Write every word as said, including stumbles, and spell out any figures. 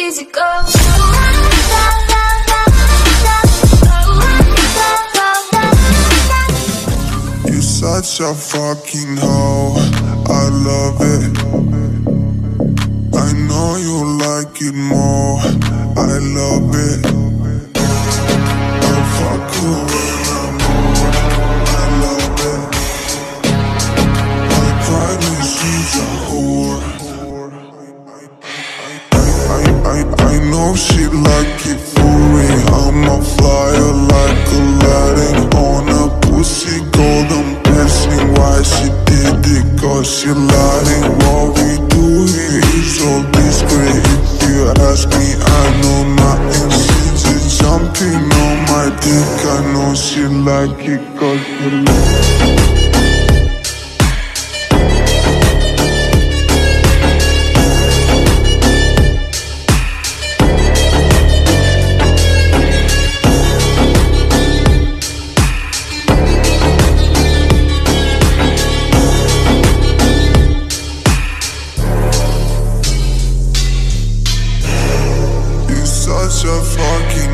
easy go. You're such a fucking hoe, I love it. I know you like it more, I love it. I fuck you when I'm bored, I love it. I promise she's a whore. I, I, I know she like it for me. I'm a flyer like Aladdin on a pussy golden piercing. Why she did it? Cause she lying. What we do here is all discreet. If you ask me, I know nothing. She's just jumping on my dick. I know she like it cause she like it. Such a fucking